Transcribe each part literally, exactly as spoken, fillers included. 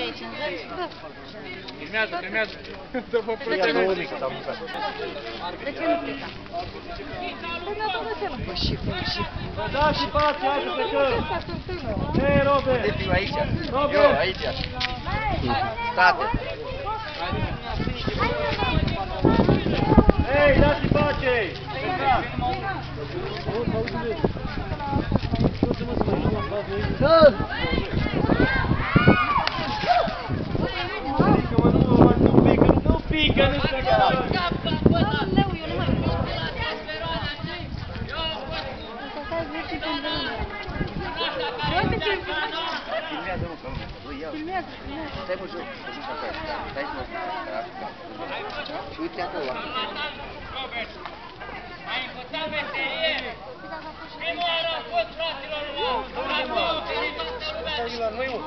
trei cincizeci? Da. Filmează, filmează. Dă-vă De ce nu strica? De ce nu strica? Păi mi-a dat de Păi și cum și cum. Da, și faci, hai să plecăm. Hei, Robert! Unde fiu aici? Robert! Eu, aici. State. Hei, dați-i pace! Da! Nu pică, nu se gata! Filmează-mă pe lume, îi iau. Filmează, filmează. Stai mă jos, să duci acolo. Stai să mă și uite acolo. Robert, ai învățat meserie? Prima oară a fost, fraților, la două, toată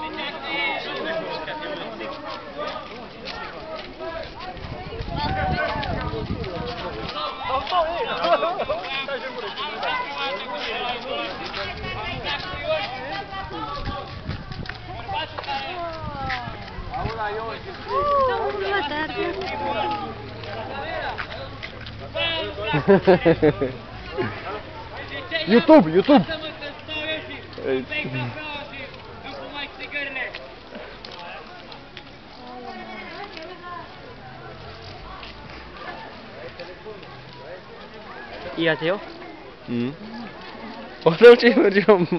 YouTube, YouTube! Ia-te eu? Mm. O să ce mergem.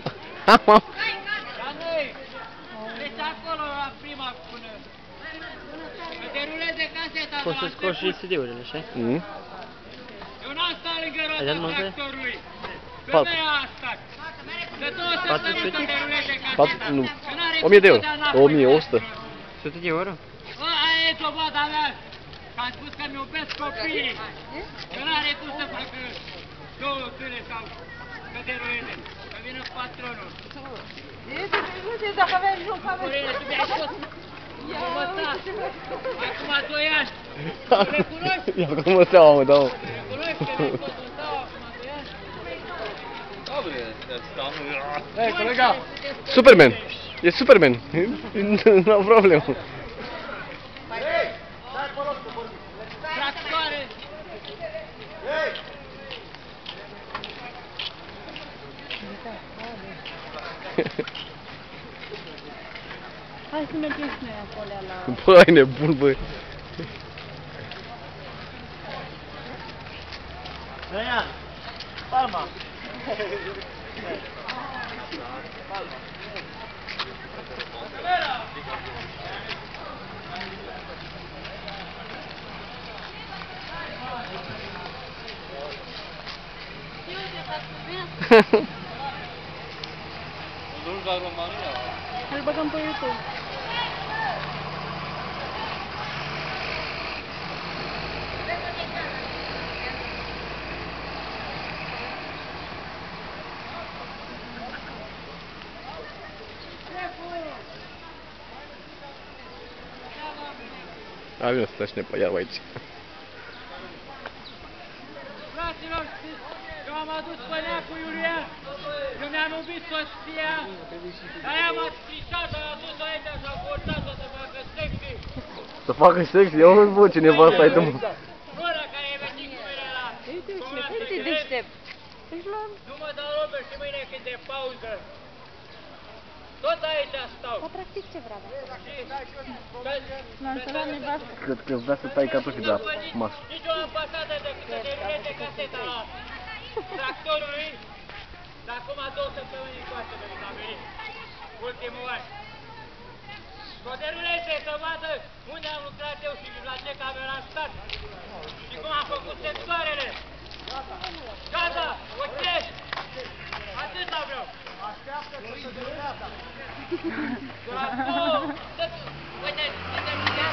Poți să scoți și C D-urile, așa? Mm. Eu n-am stat lângă roata tractorului. Patru. Femeia a stat. De două Patru săptămâni să sute? deruleze Patru, caseta. nu. Că n-are o mie de cum euro. să dea înapoi. o mie o sută. sute de euro? Bă, aia e dovada mea. Că am spus că mi iubesc copiii. Că n-are cum să facă două zile sau să deruleze. Că vină patronul. Uite, dacă aveam eu cameră. Corine, tu mi-ai spus. Învățat. Acum doi ani. Recunoști? Ia cum mă seama, mă, da, mă. Recunoști că mi-ai spus un sau acum doi ani? Hei, colega! Superman! E Superman! Nu am problemă. Tractoare! Hai să mergem și noi acolo la... Bă, ai nebun, bă. Răian! Palma! Nu-l la România? Îl băgăm pe YouTube. A, vină să stai și ne pe iau aici. Fraților, eu am adus pe neacul Iulian. Eu mi-am iubit soția. Dar ea m-a stricat, a adus-o aici și a forțat-o să facă sexy. Să facă sex? Eu nu văd ce nevasta ai tu, mă. Nu ăla care e venit cu mine la... Uite, uite, deștept. Deci la... Nu mă dau Robert și mâine când e pauză. Tot aici stau. Dar practic ce vrea? M-am sunat nevastă. Cred că vrea să tai cartofi de la masă. Nici o ambasadă decât să deruleze caseta la tractorului. Dar acum două săptămâni încoace de când am venit. Ultimul an. Să o deruleze, să vadă unde am lucrat eu și la ce cameră am stat. Și cum am făcut sectoarele. Gata, ok. Atâta vreau. Așteaptă că se derulează. Bravo! Uite, uite,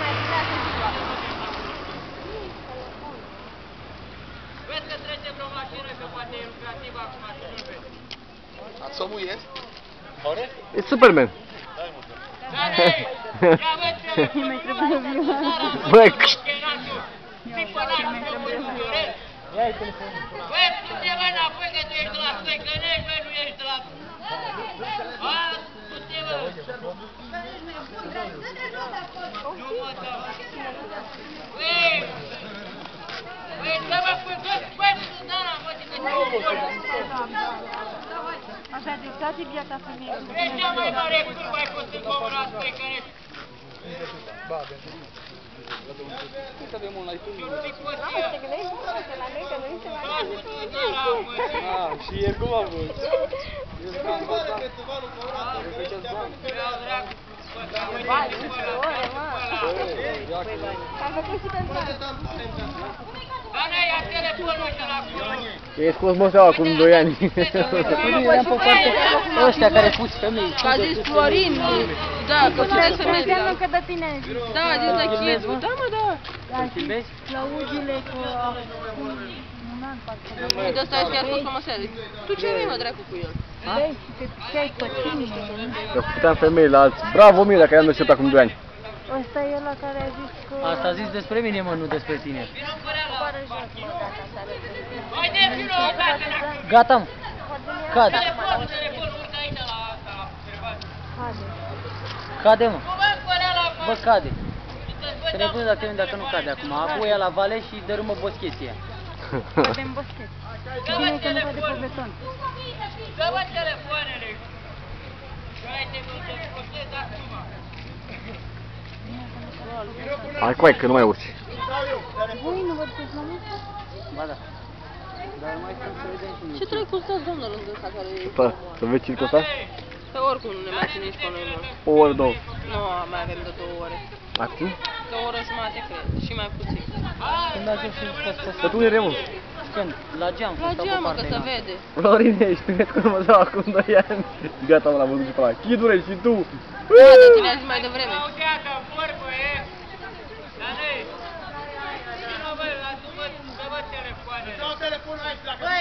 vezi că trece vreo mașină, că poate e lucrativ acum și nu vezi. A co mu jest? Chory? E Superman. Dani! Ia văd ce le mai trebuie viu. Bă, Ia-i telefonul. Băi, du-te-mă înapoi că tu ești de la Stoicănești, băi, nu ești de la... A, du-te-mă! Nu mă dau. Băi! Băi, dă-mă cu tot, băi, Dana, mă, ce te-ai Așa, deci toate viața femeii. e cea mai mare curvă ai fost în comuna asta, care... Să avem un iPhone. Uite că le-ai spus la noi, că nu-i se mai Ah, și el cum a fost? Vai, uite ore, mă. Am făcut și pentru asta. Dana, ia telefonul ăsta la acolo. E scos moseaua acum doi ani. Ăștia care pus femei. Că a zis Florin, da, că puteți să mergi. Înseamnă că de tine. Da, a zis de Chid. Da, mă, da. Filmezi? Lăugile cu... Un an, parcă. Și de ăsta chiar fost mama seară. Tu ce vrei, mă, dracu, cu el? Vezi, te ce-ai păținit. Eu puteam femei la alții. Bravo, Mila, că i-am deștept acum doi ani. Ăsta e ăla care a zis că... Asta a zis despre mine, mă, nu despre tine. Coboară jos, mă, gata, s-a răzut. Hai de vină o dată, dacă... Gata, mă. Cade. Telefonul, telefonul, urcă aici la asta, la observat. Haide. Cade, mă. Nu mă încălea la... Bă, cade. Trebuie dacă vin dacă nu cade acum. Apoi ia la vale și dărâmă boscheția. Avem boschet. Bine că nu văd de pe beton. Dă-mă telefoanele. Hai te văd să-ți postez acum. Hai cu ai, că nu mai urci. Voi nu vă duceți la muncă? Ba da. Dar mai sunt să vedem și noi. Ce trebuie cu stați, domnul, lângă ăsta care e? Da, să vezi circul ăsta? Că oricum nu ne mai țineți pe noi, mă. O oră, două. Nu, mai avem de două ore. Mai puțin? De o oră jumate, cred. Și mai puțin. Când ajungi și poți să Că tu unde remul? Când? La geam, La când stau pe geamă, că partea se înaltă. vede. Florin, ești primet cu următoarea acum doi ani. Gata, mă, l-am văzut și pe ăla. Chidule, și tu! Da, dar tine a zis mai devreme. Audeată, vorbă, e? Dar nu-i. Vină, bă, adu-mă, dă-mă telefoanele. Dă telefonul aici, dacă...